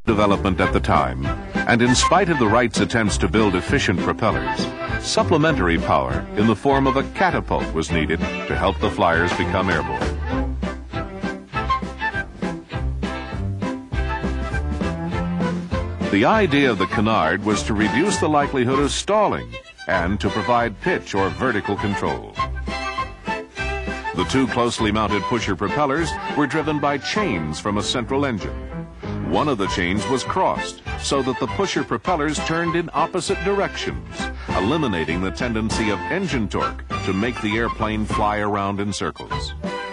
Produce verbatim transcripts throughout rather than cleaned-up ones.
development at the time, and in spite of the Wrights' attempts to build efficient propellers, supplementary power in the form of a catapult was needed to help the flyers become airborne. The idea of the canard was to reduce the likelihood of stalling and to provide pitch or vertical control. The two closely mounted pusher propellers were driven by chains from a central engine. One of the chains was crossed so that the pusher propellers turned in opposite directions, eliminating the tendency of engine torque to make the airplane fly around in circles.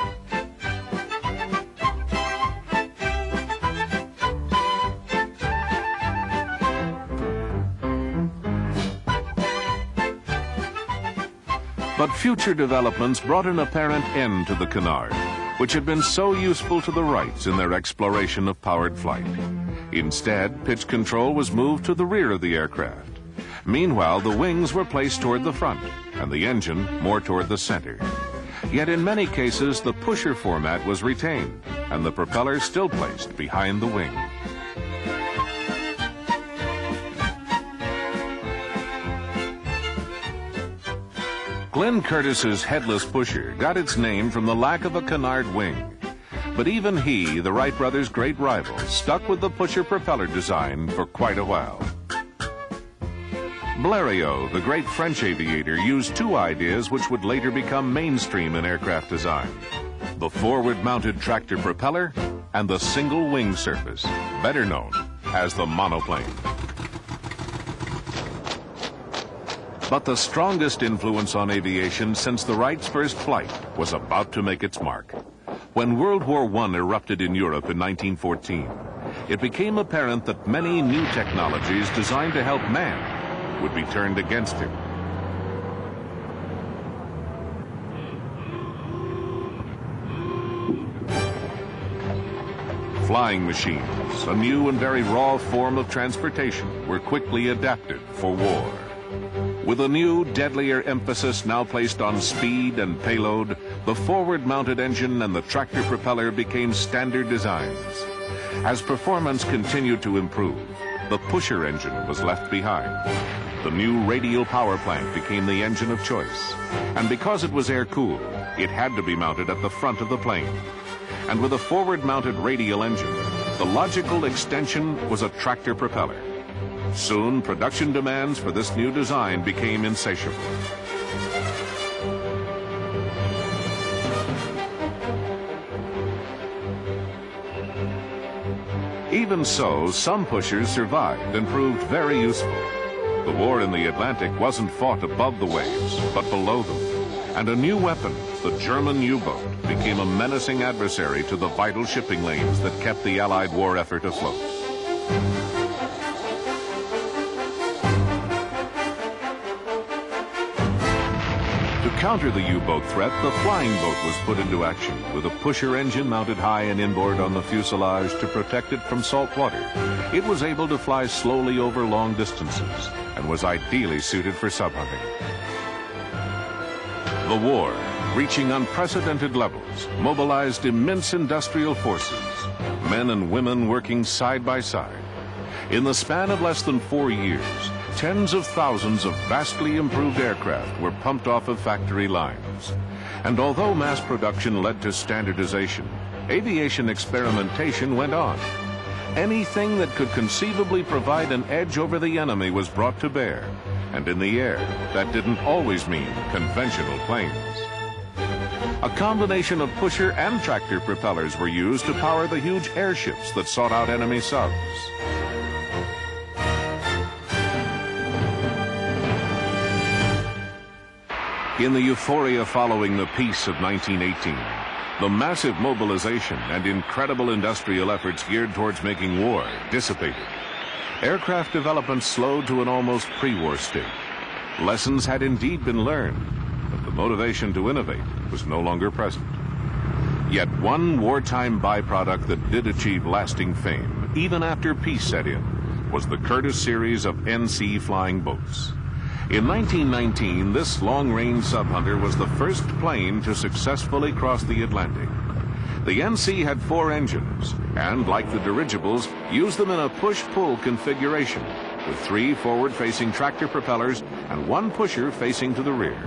But future developments brought an apparent end to the canard, which had been so useful to the Wrights in their exploration of powered flight. Instead, pitch control was moved to the rear of the aircraft. Meanwhile, the wings were placed toward the front, and the engine more toward the center. Yet in many cases, the pusher format was retained, and the propeller still placed behind the wing. Glenn Curtis's headless pusher got its name from the lack of a canard wing. But even he, the Wright brothers' great rival, stuck with the pusher propeller design for quite a while. Blériot, the great French aviator, used two ideas which would later become mainstream in aircraft design: the forward-mounted tractor propeller and the single wing surface, better known as the monoplane. But the strongest influence on aviation since the Wrights' first flight was about to make its mark. When World War One erupted in Europe in nineteen fourteen, it became apparent that many new technologies designed to help man would be turned against him. Flying machines, a new and very raw form of transportation, were quickly adapted for war. With a new, deadlier emphasis now placed on speed and payload, the forward-mounted engine and the tractor propeller became standard designs. As performance continued to improve, the pusher engine was left behind. The new radial power plant became the engine of choice, and because it was air-cooled, it had to be mounted at the front of the plane. And with a forward-mounted radial engine, the logical extension was a tractor propeller. Soon, production demands for this new design became insatiable. Even so, some pushers survived and proved very useful. The war in the Atlantic wasn't fought above the waves, but below them. And a new weapon, the German U-boat, became a menacing adversary to the vital shipping lanes that kept the Allied war effort afloat. To counter the U-boat threat, the flying boat was put into action with a pusher engine mounted high and inboard on the fuselage to protect it from salt water. It was able to fly slowly over long distances and was ideally suited for sub-hunting. The war, reaching unprecedented levels, mobilized immense industrial forces, men and women working side by side. In the span of less than four years, tens of thousands of vastly improved aircraft were pumped off of factory lines. And although mass production led to standardization, aviation experimentation went on. Anything that could conceivably provide an edge over the enemy was brought to bear. And in the air, that didn't always mean conventional planes. A combination of pusher and tractor propellers were used to power the huge airships that sought out enemy subs. In the euphoria following the peace of nineteen eighteen, the massive mobilization and incredible industrial efforts geared towards making war dissipated. Aircraft development slowed to an almost pre-war state. Lessons had indeed been learned, but the motivation to innovate was no longer present. Yet one wartime byproduct that did achieve lasting fame, even after peace set in, was the Curtiss series of N C flying boats. In nineteen nineteen, this long-range sub-hunter was the first plane to successfully cross the Atlantic. The N C had four engines, and like the dirigibles, used them in a push-pull configuration, with three forward-facing tractor propellers and one pusher facing to the rear.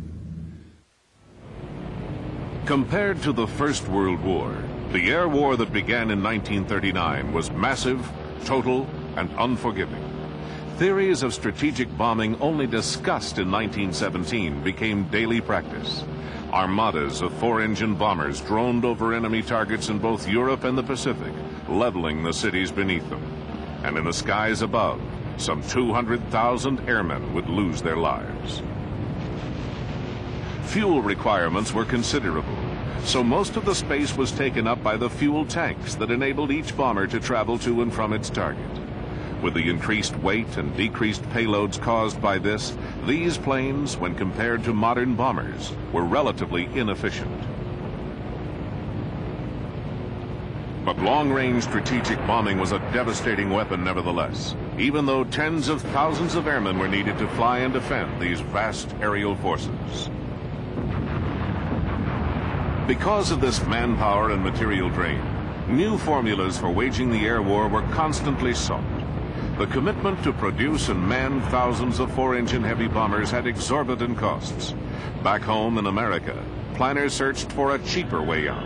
Compared to the First World War, the air war that began in nineteen thirty-nine was massive, total, and unforgiving. Theories of strategic bombing only discussed in nineteen seventeen became daily practice. Armadas of four-engine bombers droned over enemy targets in both Europe and the Pacific, leveling the cities beneath them. And in the skies above, some two hundred thousand airmen would lose their lives. Fuel requirements were considerable, so most of the space was taken up by the fuel tanks that enabled each bomber to travel to and from its target. With the increased weight and decreased payloads caused by this, these planes, when compared to modern bombers, were relatively inefficient. But long-range strategic bombing was a devastating weapon nevertheless, even though tens of thousands of airmen were needed to fly and defend these vast aerial forces. Because of this manpower and material drain, new formulas for waging the air war were constantly sought. The commitment to produce and man thousands of four-engine heavy bombers had exorbitant costs. Back home in America, planners searched for a cheaper way out.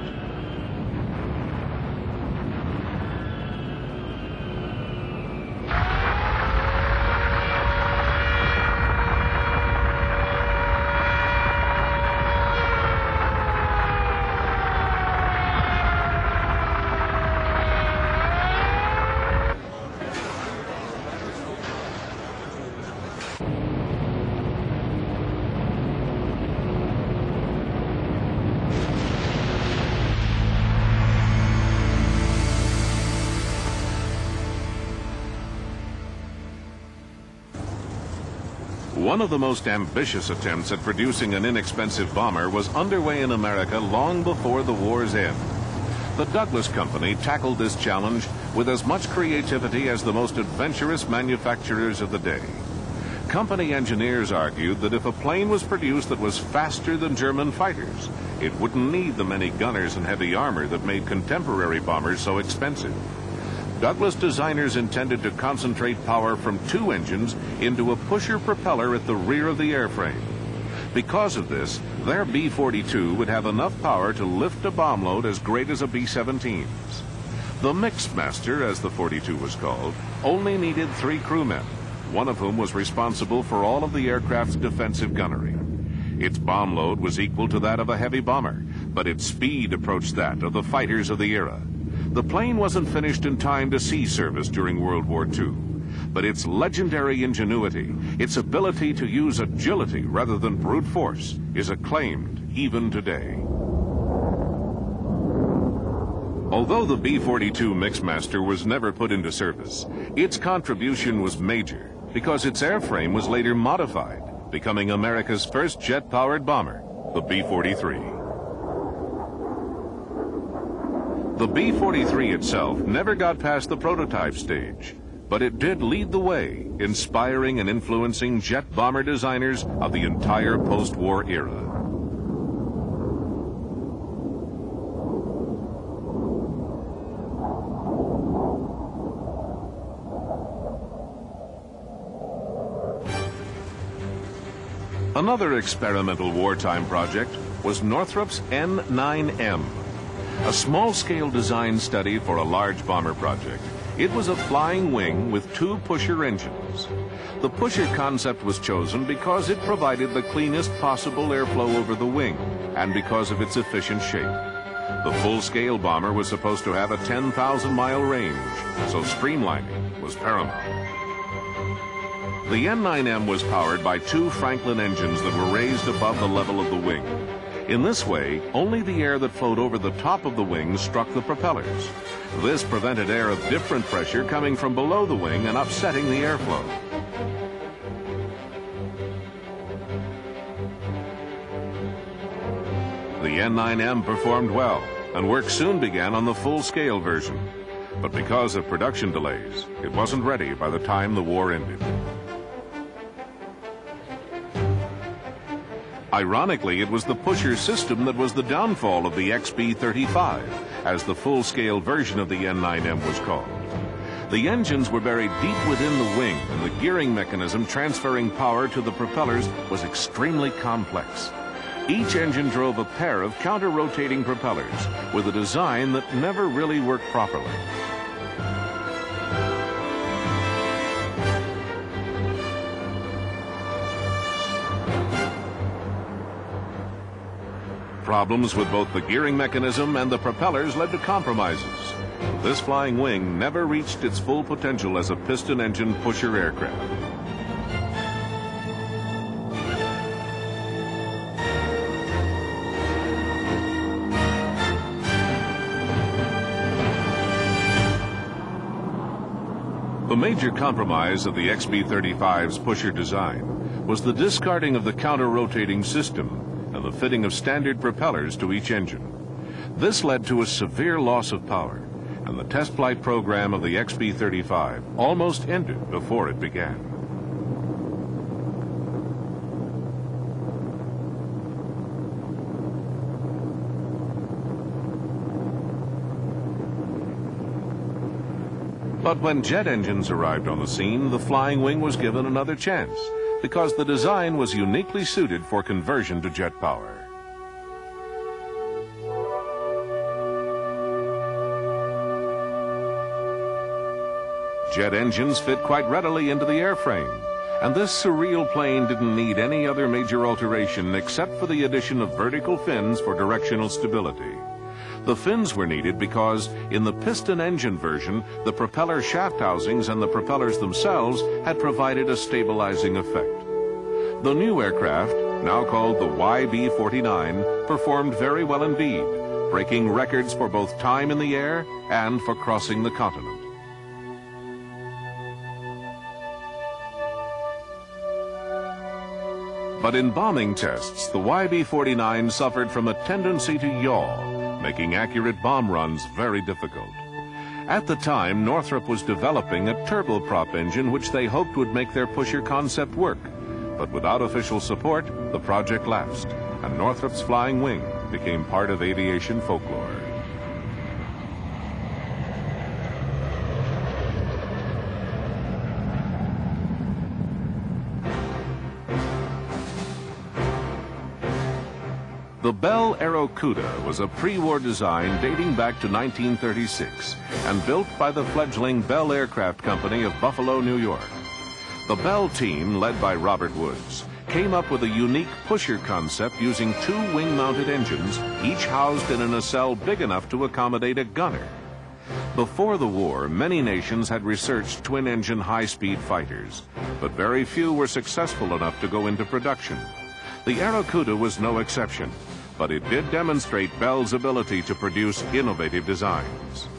One of the most ambitious attempts at producing an inexpensive bomber was underway in America long before the war's end. The Douglas Company tackled this challenge with as much creativity as the most adventurous manufacturers of the day. Company engineers argued that if a plane was produced that was faster than German fighters, it wouldn't need the many gunners and heavy armor that made contemporary bombers so expensive. Douglas designers intended to concentrate power from two engines into a pusher propeller at the rear of the airframe. Because of this, their B forty-two would have enough power to lift a bomb load as great as a B seventeens. The Mixmaster, as the forty-two was called, only needed three crewmen, one of whom was responsible for all of the aircraft's defensive gunnery. Its bomb load was equal to that of a heavy bomber, but its speed approached that of the fighters of the era. The plane wasn't finished in time to sea service during World War Two, but its legendary ingenuity, its ability to use agility rather than brute force, is acclaimed even today. Although the B forty-two Mixmaster was never put into service, its contribution was major because its airframe was later modified, becoming America's first jet-powered bomber, the B forty-three. The B forty-three itself never got past the prototype stage, but it did lead the way, inspiring and influencing jet bomber designers of the entire post-war era. Another experimental wartime project was Northrop's N nine M. A small-scale design study for a large bomber project. It was a flying wing with two pusher engines. The pusher concept was chosen because it provided the cleanest possible airflow over the wing and because of its efficient shape. The full-scale bomber was supposed to have a ten thousand mile range, so streamlining was paramount. The N nine M was powered by two Franklin engines that were raised above the level of the wing. In this way, only the air that flowed over the top of the wing struck the propellers. This prevented air of different pressure coming from below the wing and upsetting the airflow. The N nine M performed well, and work soon began on the full-scale version. But because of production delays, it wasn't ready by the time the war ended. Ironically, it was the pusher system that was the downfall of the X B thirty-five, as the full-scale version of the N nine M was called. The engines were buried deep within the wing, and the gearing mechanism transferring power to the propellers was extremely complex. Each engine drove a pair of counter-rotating propellers with a design that never really worked properly. Problems with both the gearing mechanism and the propellers led to compromises. This flying wing never reached its full potential as a piston-engine pusher aircraft. The major compromise of the X B thirty-five's pusher design was the discarding of the counter-rotating system and the fitting of standard propellers to each engine. This led to a severe loss of power, and the test flight program of the X B thirty-five almost ended before it began. But when jet engines arrived on the scene, the flying wing was given another chance, because the design was uniquely suited for conversion to jet power. Jet engines fit quite readily into the airframe, and this surreal plane didn't need any other major alteration except for the addition of vertical fins for directional stability. The fins were needed because, in the piston engine version, the propeller shaft housings and the propellers themselves had provided a stabilizing effect. The new aircraft, now called the Y B forty-nine, performed very well indeed, breaking records for both time in the air and for crossing the continent. But in bombing tests, the Y B forty-nine suffered from a tendency to yaw, making accurate bomb runs very difficult. At the time, Northrop was developing a turboprop engine which they hoped would make their pusher concept work. But without official support, the project lapsed, and Northrop's flying wing became part of aviation folklore. The Bell Aeronautical was a pre-war design dating back to nineteen thirty-six and built by the fledgling Bell Aircraft Company of Buffalo, New York. The Bell team, led by Robert Woods, came up with a unique pusher concept using two wing-mounted engines, each housed in a nacelle big enough to accommodate a gunner. Before the war, many nations had researched twin-engine high-speed fighters, but very few were successful enough to go into production. The Aeronautical was no exception, but it did demonstrate Bell's ability to produce innovative designs.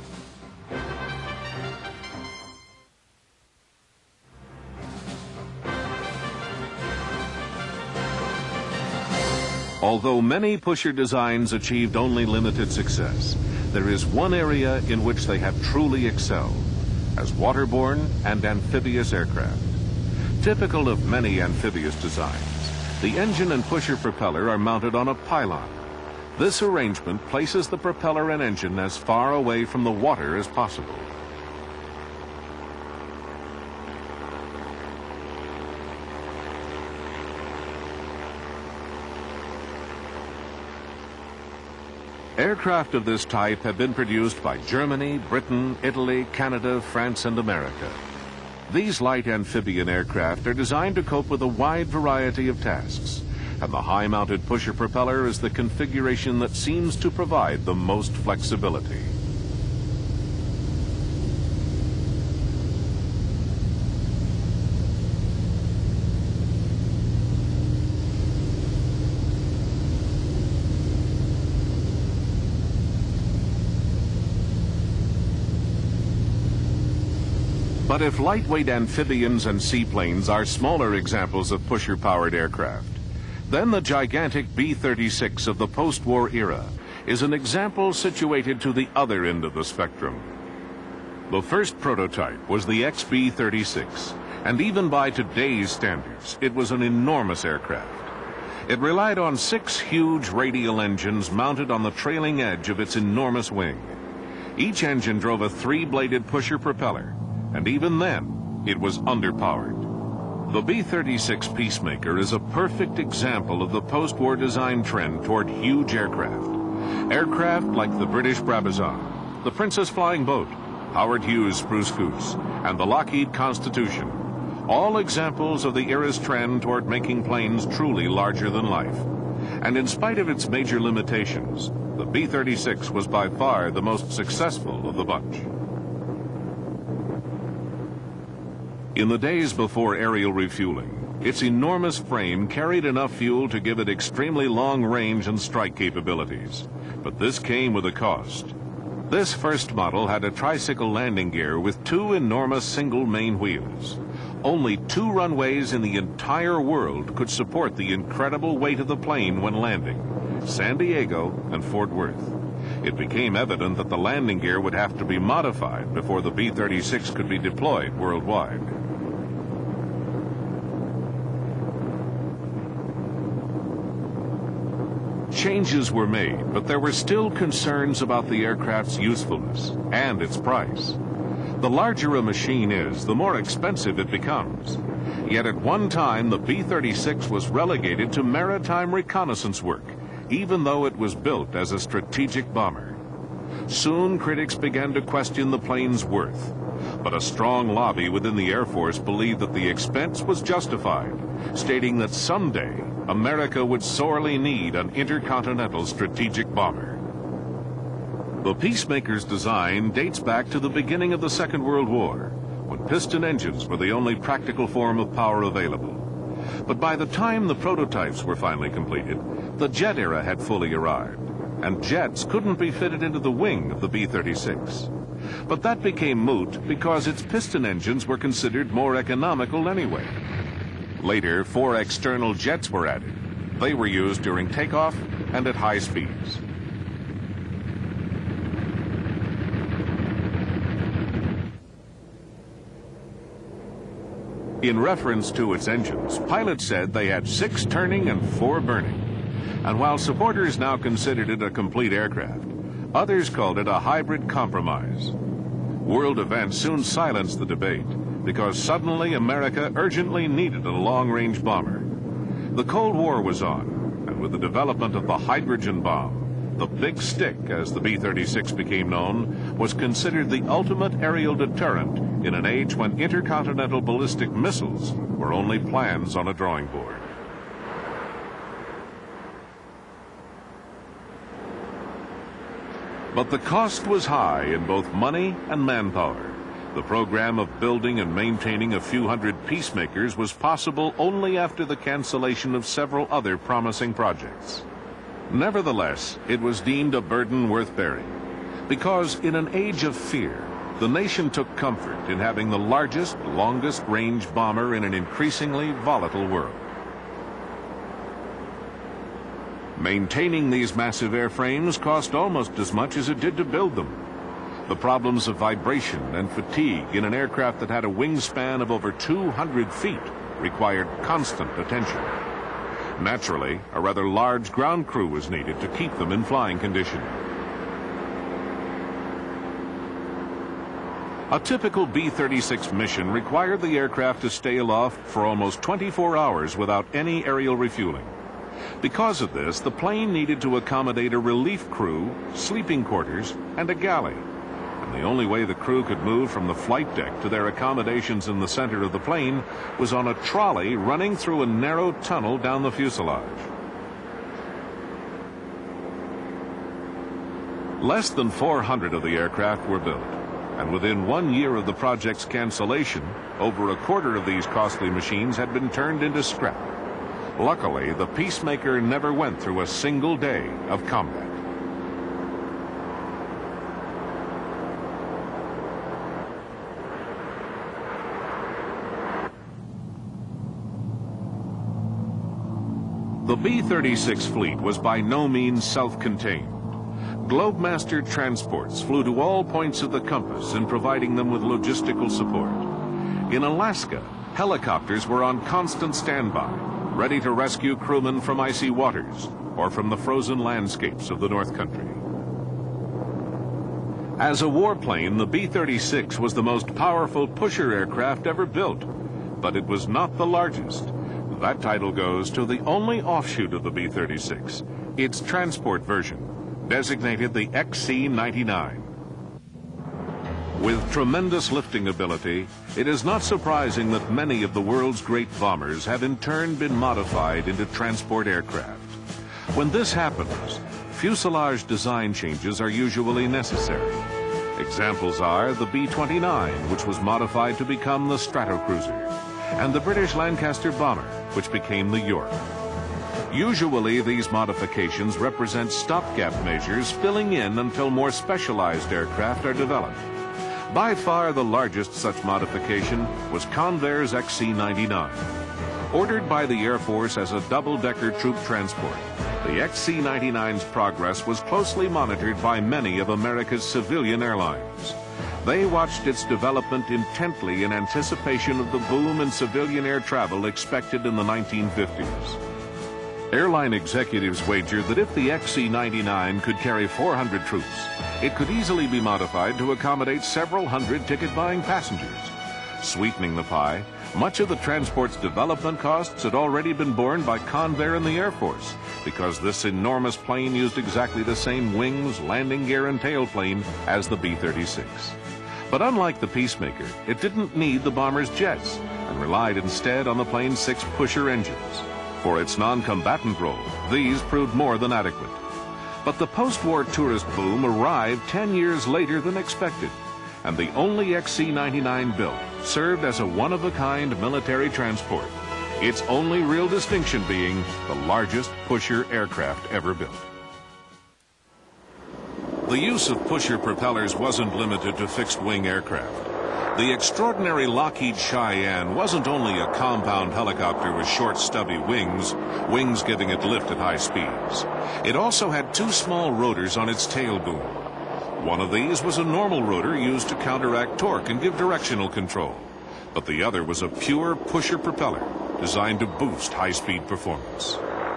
Although many pusher designs achieved only limited success, there is one area in which they have truly excelled, as waterborne and amphibious aircraft. Typical of many amphibious designs, the engine and pusher propeller are mounted on a pylon. This arrangement places the propeller and engine as far away from the water as possible. Aircraft of this type have been produced by Germany, Britain, Italy, Canada, France, and America. These light amphibian aircraft are designed to cope with a wide variety of tasks, and the high-mounted pusher propeller is the configuration that seems to provide the most flexibility. But if lightweight amphibians and seaplanes are smaller examples of pusher-powered aircraft, then the gigantic B thirty-six of the post-war era is an example situated to the other end of the spectrum. The first prototype was the X B thirty-six, and even by today's standards, it was an enormous aircraft. It relied on six huge radial engines mounted on the trailing edge of its enormous wing. Each engine drove a three-bladed pusher propeller, and even then, it was underpowered. The B thirty-six Peacemaker is a perfect example of the post-war design trend toward huge aircraft. Aircraft like the British Brabazon, the Princess Flying Boat, Howard Hughes' Spruce Goose, and the Lockheed Constitution, all examples of the era's trend toward making planes truly larger than life. And in spite of its major limitations, the B thirty-six was by far the most successful of the bunch. In the days before aerial refueling, its enormous frame carried enough fuel to give it extremely long range and strike capabilities. But this came with a cost. This first model had a tricycle landing gear with two enormous single main wheels. Only two runways in the entire world could support the incredible weight of the plane when landing: San Diego and Fort Worth. It became evident that the landing gear would have to be modified before the B thirty-six could be deployed worldwide. Changes were made, but there were still concerns about the aircraft's usefulness and its price. The larger a machine is, the more expensive it becomes. Yet at one time, the B thirty-six was relegated to maritime reconnaissance work, even though it was built as a strategic bomber. Soon, critics began to question the plane's worth, but a strong lobby within the Air Force believed that the expense was justified, stating that someday America would sorely need an intercontinental strategic bomber. The Peacemaker's design dates back to the beginning of the Second World War, when piston engines were the only practical form of power available. But by the time the prototypes were finally completed, the jet era had fully arrived, and jets couldn't be fitted into the wing of the B thirty-six. But that became moot because its piston engines were considered more economical anyway. Later, four external jets were added. They were used during takeoff and at high speeds. In reference to its engines, pilots said they had six turning and four burning. And while supporters now considered it a complete aircraft, others called it a hybrid compromise. World events soon silenced the debate, because suddenly America urgently needed a long-range bomber. The Cold War was on, and with the development of the hydrogen bomb, the Big Stick, as the B thirty-six became known, was considered the ultimate aerial deterrent in an age when intercontinental ballistic missiles were only plans on a drawing board. But the cost was high in both money and manpower. The program of building and maintaining a few hundred Peacemakers was possible only after the cancellation of several other promising projects. Nevertheless, it was deemed a burden worth bearing, because in an age of fear, the nation took comfort in having the largest, longest-range bomber in an increasingly volatile world. Maintaining these massive airframes cost almost as much as it did to build them. The problems of vibration and fatigue in an aircraft that had a wingspan of over two hundred feet required constant attention. Naturally, a rather large ground crew was needed to keep them in flying condition. A typical B thirty-six mission required the aircraft to stay aloft for almost twenty-four hours without any aerial refueling. Because of this, the plane needed to accommodate a relief crew, sleeping quarters, and a galley. And the only way the crew could move from the flight deck to their accommodations in the center of the plane was on a trolley running through a narrow tunnel down the fuselage. Less than four hundred of the aircraft were built, and within one year of the project's cancellation, over a quarter of these costly machines had been turned into scrap. Luckily, the Peacemaker never went through a single day of combat. The B thirty-six fleet was by no means self-contained. Globemaster transports flew to all points of the compass in providing them with logistical support. In Alaska, helicopters were on constant standby, ready to rescue crewmen from icy waters or from the frozen landscapes of the North Country. As a warplane, the B thirty-six was the most powerful pusher aircraft ever built, but it was not the largest. That title goes to the only offshoot of the B thirty-six, its transport version, designated the X C ninety-nine. With tremendous lifting ability, it is not surprising that many of the world's great bombers have in turn been modified into transport aircraft. When this happens, fuselage design changes are usually necessary. Examples are the B twenty-nine, which was modified to become the Stratocruiser, and the British Lancaster bomber, which became the York. Usually, these modifications represent stopgap measures filling in until more specialized aircraft are developed. By far the largest such modification was Convair's X C ninety-nine. Ordered by the Air Force as a double-decker troop transport, the X C ninety-nine's progress was closely monitored by many of America's civilian airlines. They watched its development intently in anticipation of the boom in civilian air travel expected in the nineteen fifties. Airline executives wagered that if the X C ninety-nine could carry four hundred troops, it could easily be modified to accommodate several hundred ticket-buying passengers. Sweetening the pie, much of the transport's development costs had already been borne by Convair and the Air Force, because this enormous plane used exactly the same wings, landing gear, and tailplane as the B thirty-six. But unlike the Peacemaker, it didn't need the bomber's jets, and relied instead on the plane's six pusher engines. For its non-combatant role, these proved more than adequate. But the post-war tourist boom arrived ten years later than expected, and the only X C ninety-nine built served as a one-of-a-kind military transport, its only real distinction being the largest pusher aircraft ever built. The use of pusher propellers wasn't limited to fixed-wing aircraft. The extraordinary Lockheed Cheyenne wasn't only a compound helicopter with short, stubby wings, wings giving it lift at high speeds. It also had two small rotors on its tail boom. One of these was a normal rotor used to counteract torque and give directional control, but the other was a pure pusher propeller designed to boost high-speed performance.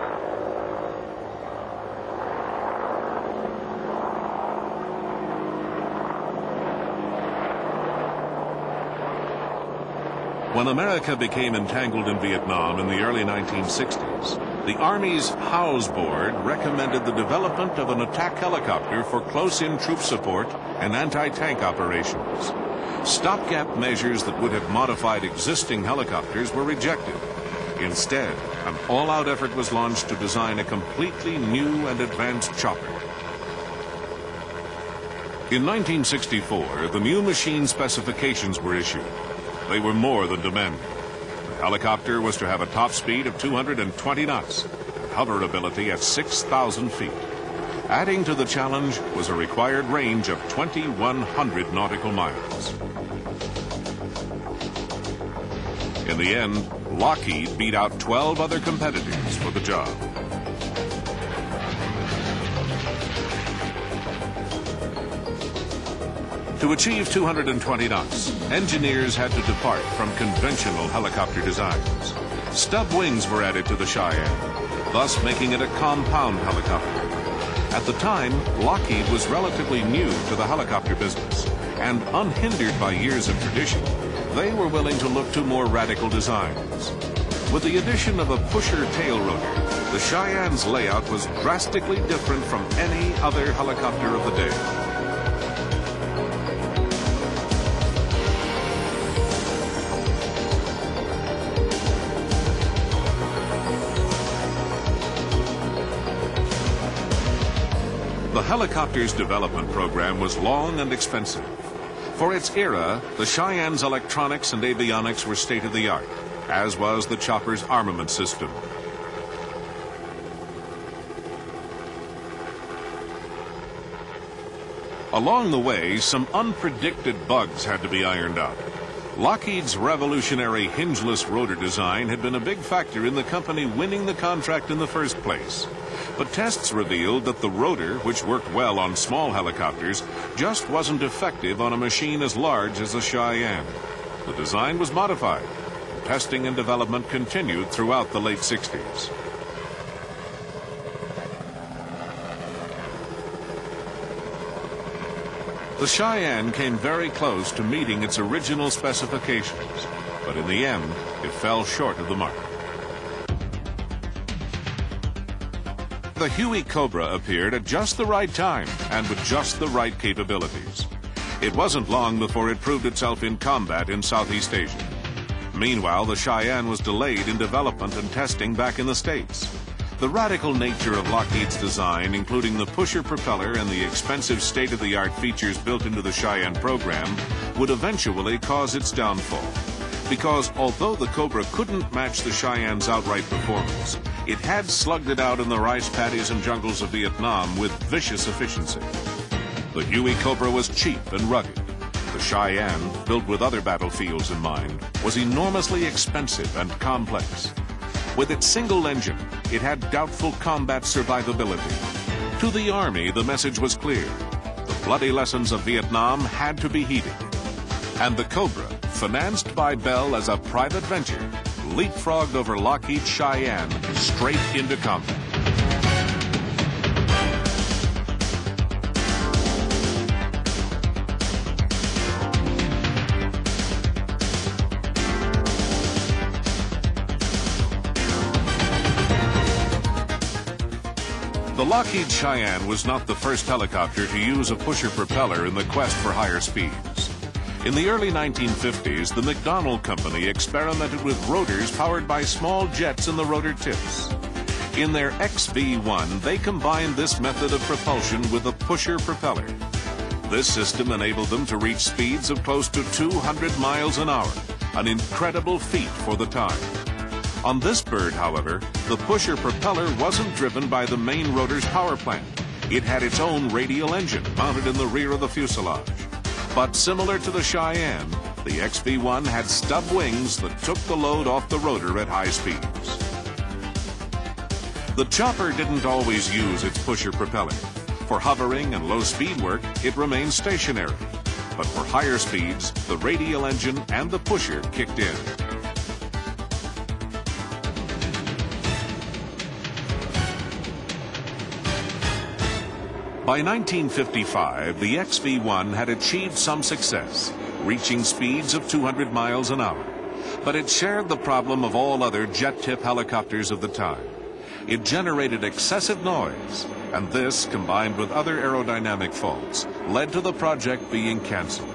When America became entangled in Vietnam in the early nineteen sixties, the Army's House Board recommended the development of an attack helicopter for close-in troop support and anti-tank operations. Stopgap measures that would have modified existing helicopters were rejected. Instead, an all-out effort was launched to design a completely new and advanced chopper. In nineteen sixty-four, the new machine specifications were issued. They were more than demanding. The helicopter was to have a top speed of two hundred twenty knots and hover ability at six thousand feet. Adding to the challenge was a required range of twenty-one hundred nautical miles. In the end, Lockheed beat out twelve other competitors for the job. To achieve two hundred twenty knots, engineers had to depart from conventional helicopter designs. Stub wings were added to the Cheyenne, thus making it a compound helicopter. At the time, Lockheed was relatively new to the helicopter business, and unhindered by years of tradition, they were willing to look to more radical designs. With the addition of a pusher tail rotor, the Cheyenne's layout was drastically different from any other helicopter of the day. The helicopter's development program was long and expensive. For its era, the Cheyenne's electronics and avionics were state-of-the-art, as was the chopper's armament system. Along the way, some unpredicted bugs had to be ironed out. Lockheed's revolutionary hingeless rotor design had been a big factor in the company winning the contract in the first place. But tests revealed that the rotor, which worked well on small helicopters, just wasn't effective on a machine as large as the Cheyenne. The design was modified. testing and development continued throughout the late sixties. The Cheyenne came very close to meeting its original specifications, but in the end, it fell short of the mark. The Huey Cobra appeared at just the right time and with just the right capabilities. It wasn't long before it proved itself in combat in Southeast Asia. Meanwhile, the Cheyenne was delayed in development and testing back in the States. The radical nature of Lockheed's design, including the pusher propeller and the expensive state-of-the-art features built into the Cheyenne program, would eventually cause its downfall. Because although the Cobra couldn't match the Cheyenne's outright performance, it had slugged it out in the rice paddies and jungles of Vietnam with vicious efficiency. The Huey Cobra was cheap and rugged. The Cheyenne, built with other battlefields in mind, was enormously expensive and complex. With its single engine, it had doubtful combat survivability. To the Army, the message was clear. The bloody lessons of Vietnam had to be heeded. And the Cobra, financed by Bell as a private venture, leapfrogged over Lockheed's Cheyenne straight into combat. The Lockheed Cheyenne was not the first helicopter to use a pusher propeller in the quest for higher speeds. In the early nineteen fifties, the McDonnell Company experimented with rotors powered by small jets in the rotor tips. In their X V one, they combined this method of propulsion with a pusher propeller. This system enabled them to reach speeds of close to two hundred miles an hour, an incredible feat for the time. On this bird, however, the pusher propeller wasn't driven by the main rotor's power plant. It had its own radial engine mounted in the rear of the fuselage. But similar to the Cheyenne, the X V one had stub wings that took the load off the rotor at high speeds. The chopper didn't always use its pusher propeller. For hovering and low-speed work, it remained stationary. But for higher speeds, the radial engine and the pusher kicked in. By nineteen fifty-five, the X V one had achieved some success, reaching speeds of two hundred miles an hour. But it shared the problem of all other jet-tip helicopters of the time. It generated excessive noise, and this, combined with other aerodynamic faults, led to the project being canceled.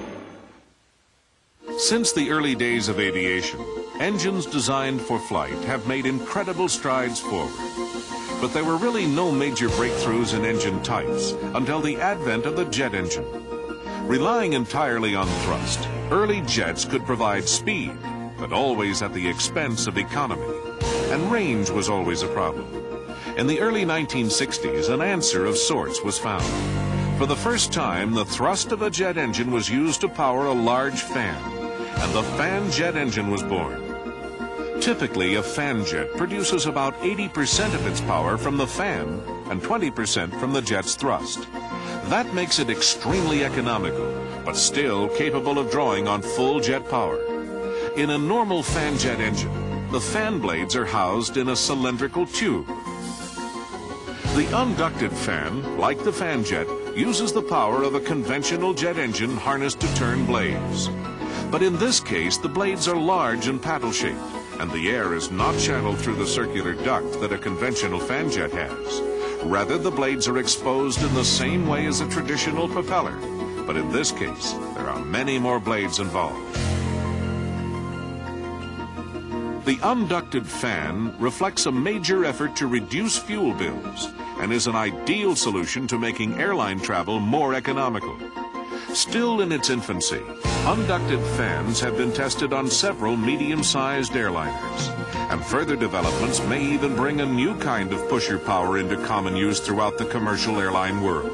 Since the early days of aviation, engines designed for flight have made incredible strides forward. But there were really no major breakthroughs in engine types until the advent of the jet engine. Relying entirely on thrust, early jets could provide speed, but always at the expense of economy. And range was always a problem. In the early nineteen sixties, an answer of sorts was found. For the first time, the thrust of a jet engine was used to power a large fan, and the fan jet engine was born. Typically, a fan jet produces about eighty percent of its power from the fan and twenty percent from the jet's thrust. That makes it extremely economical, but still capable of drawing on full jet power. In a normal fan jet engine, the fan blades are housed in a cylindrical tube. The unducted fan, like the fan jet, uses the power of a conventional jet engine harnessed to turn blades. But in this case, the blades are large and paddle-shaped, and the air is not channeled through the circular duct that a conventional fan jet has. Rather, the blades are exposed in the same way as a traditional propeller, but in this case, there are many more blades involved. The unducted fan reflects a major effort to reduce fuel bills and is an ideal solution to making airline travel more economical. Still in its infancy, unducted fans have been tested on several medium-sized airliners, and further developments may even bring a new kind of pusher power into common use throughout the commercial airline world.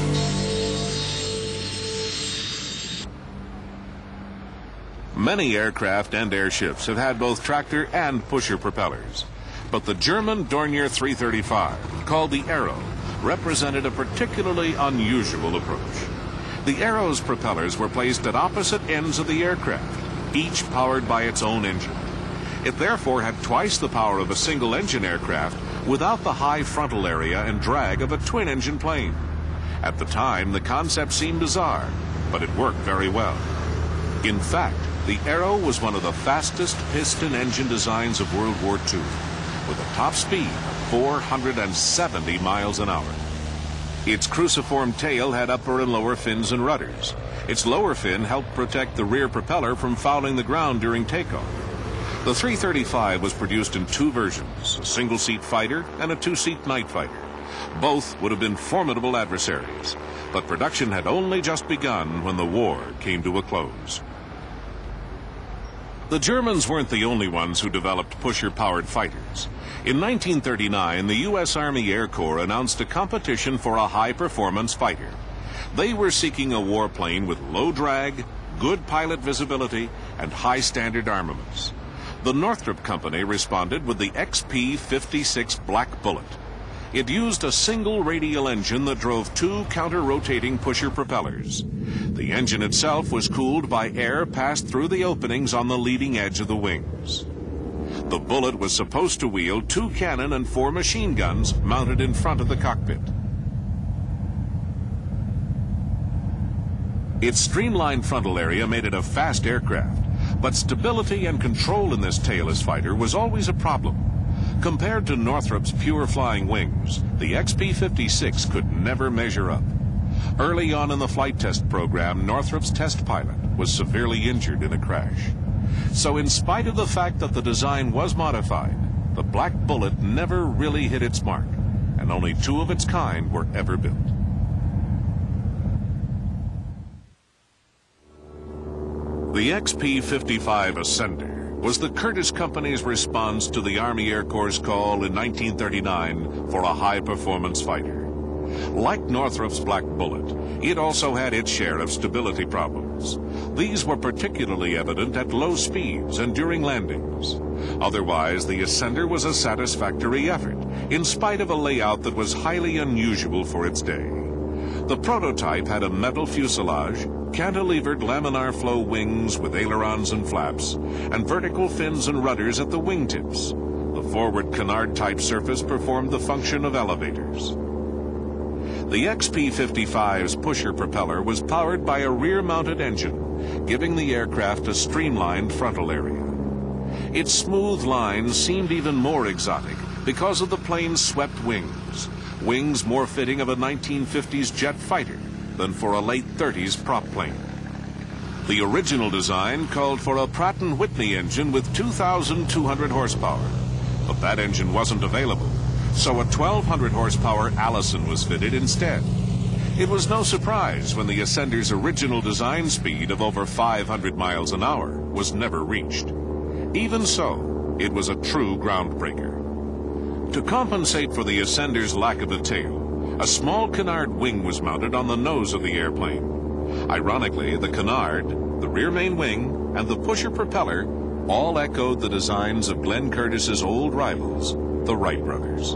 Many aircraft and airships have had both tractor and pusher propellers, but the German Dornier three thirty-five, called the Aero, represented a particularly unusual approach. The Aero's propellers were placed at opposite ends of the aircraft, each powered by its own engine. It therefore had twice the power of a single-engine aircraft without the high frontal area and drag of a twin-engine plane. At the time, the concept seemed bizarre, but it worked very well. In fact, the Aero was one of the fastest piston engine designs of World War Two, with a top speed of four hundred seventy miles an hour. Its cruciform tail had upper and lower fins and rudders. Its lower fin helped protect the rear propeller from fouling the ground during takeoff. The three thirty-five was produced in two versions, a single-seat fighter and a two-seat night fighter. Both would have been formidable adversaries, but production had only just begun when the war came to a close. The Germans weren't the only ones who developed pusher-powered fighters. In nineteen thirty-nine, the U S Army Air Corps announced a competition for a high-performance fighter. They were seeking a warplane with low drag, good pilot visibility, and high-standard armaments. The Northrop Company responded with the X P fifty-six Black Bullet. It used a single radial engine that drove two counter-rotating pusher propellers. The engine itself was cooled by air passed through the openings on the leading edge of the wings. The Bullet was supposed to wield two cannon and four machine guns mounted in front of the cockpit. Its streamlined frontal area made it a fast aircraft, but stability and control in this tailless fighter was always a problem. Compared to Northrop's pure flying wings, the X P fifty-six could never measure up. Early on in the flight test program, Northrop's test pilot was severely injured in a crash. So in spite of the fact that the design was modified, the Black Bullet never really hit its mark, and only two of its kind were ever built. The X P fifty-five Ascender was the Curtiss Company's response to the Army Air Corps' call in nineteen thirty-nine for a high-performance fighter. Like Northrop's Black Bullet, it also had its share of stability problems. These were particularly evident at low speeds and during landings. Otherwise, the Ascender was a satisfactory effort, in spite of a layout that was highly unusual for its day. The prototype had a metal fuselage, cantilevered laminar flow wings with ailerons and flaps, and vertical fins and rudders at the wingtips. The forward canard-type surface performed the function of elevators. The X P fifty-five's pusher propeller was powered by a rear-mounted engine, giving the aircraft a streamlined frontal area. Its smooth lines seemed even more exotic because of the plane's swept wings, wings more fitting of a nineteen fifties jet fighter than for a late thirties prop plane. The original design called for a Pratt and Whitney engine with two thousand two hundred horsepower, but that engine wasn't available, so a twelve hundred horsepower Allison was fitted instead. It was no surprise when the Ascender's original design speed of over five hundred miles an hour was never reached. Even so, it was a true groundbreaker. To compensate for the Ascender's lack of a tail, a small canard wing was mounted on the nose of the airplane. Ironically, the canard, the rear main wing, and the pusher propeller all echoed the designs of Glenn Curtiss's old rivals, the Wright brothers.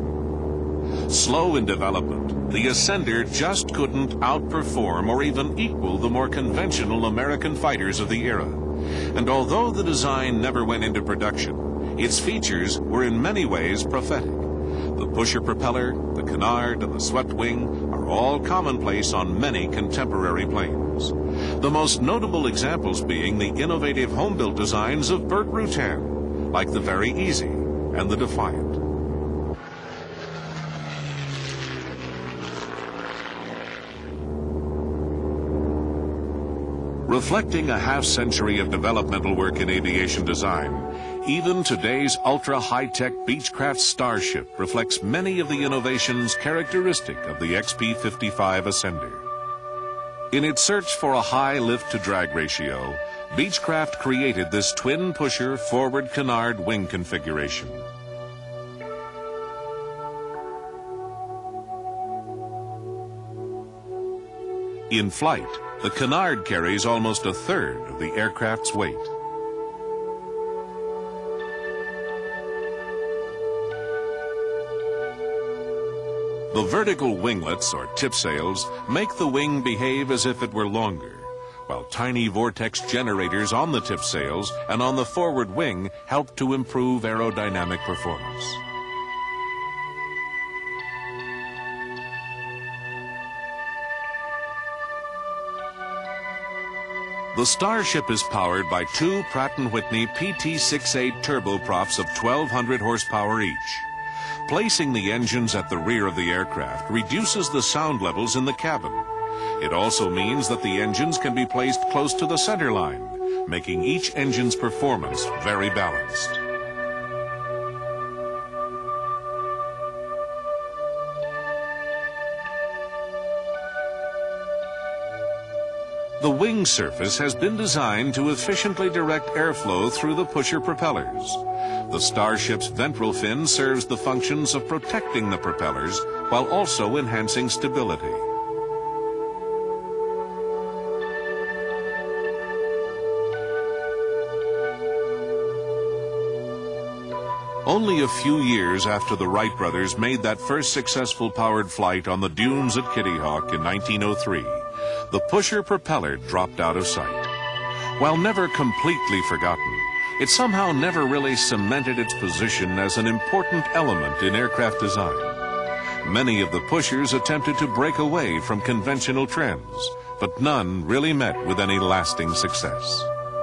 Slow in development, the Ascender just couldn't outperform or even equal the more conventional American fighters of the era. And although the design never went into production, its features were in many ways prophetic. The pusher propeller, the canard, and the swept wing are all commonplace on many contemporary planes. The most notable examples being the innovative home-built designs of Burt Rutan, like the Very Easy and the Defiant. Reflecting a half-century of developmental work in aviation design, even today's ultra-high-tech Beechcraft Starship reflects many of the innovations characteristic of the X P fifty-five Ascender. In its search for a high lift-to-drag ratio, Beechcraft created this twin-pusher forward canard wing configuration. In flight, the canard carries almost a third of the aircraft's weight. The vertical winglets, or tip sails, make the wing behave as if it were longer, while tiny vortex generators on the tip sails and on the forward wing help to improve aerodynamic performance. The Starship is powered by two Pratt and Whitney P T sixty-eight turboprops of twelve hundred horsepower each. Placing the engines at the rear of the aircraft reduces the sound levels in the cabin. It also means that the engines can be placed close to the center line, making each engine's performance very balanced. The wing surface has been designed to efficiently direct airflow through the pusher propellers. The Starship's ventral fin serves the functions of protecting the propellers while also enhancing stability. Only a few years after the Wright brothers made that first successful powered flight on the dunes at Kitty Hawk in nineteen oh three, the pusher propeller dropped out of sight. While never completely forgotten, it somehow never really cemented its position as an important element in aircraft design. Many of the pushers attempted to break away from conventional trends, but none really met with any lasting success.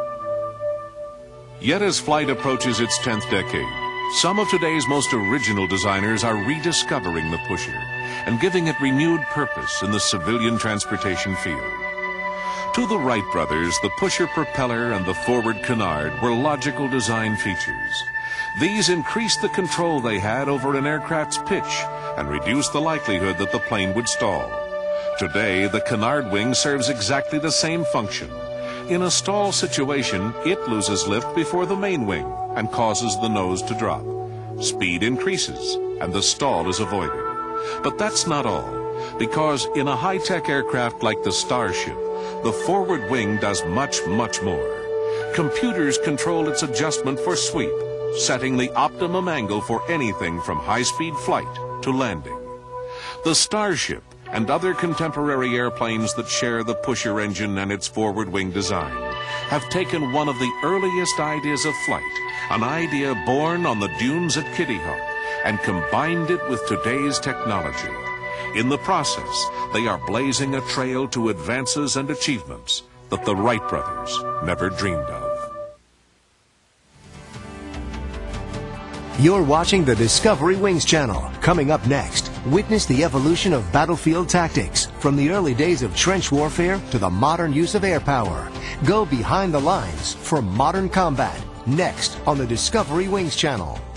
Yet as flight approaches its tenth decade, some of today's most original designers are rediscovering the pusher and giving it renewed purpose in the civilian transportation field. To the Wright brothers, the pusher propeller and the forward canard were logical design features. These increased the control they had over an aircraft's pitch and reduced the likelihood that the plane would stall. Today, the canard wing serves exactly the same function. In a stall situation, it loses lift before the main wing and causes the nose to drop. Speed increases and the stall is avoided. But that's not all, because in a high-tech aircraft like the Starship, the forward wing does much, much more. Computers control its adjustment for sweep, setting the optimum angle for anything from high-speed flight to landing. The Starship and other contemporary airplanes that share the pusher engine and its forward wing design have taken one of the earliest ideas of flight, an idea born on the dunes at Kitty Hawk, and combined it with today's technology. In the process, they are blazing a trail to advances and achievements that the Wright brothers never dreamed of. You're watching the Discovery Wings channel. Coming up next, witness the evolution of battlefield tactics, from the early days of trench warfare to the modern use of air power. Go behind the lines for modern combat, next on the Discovery Wings channel.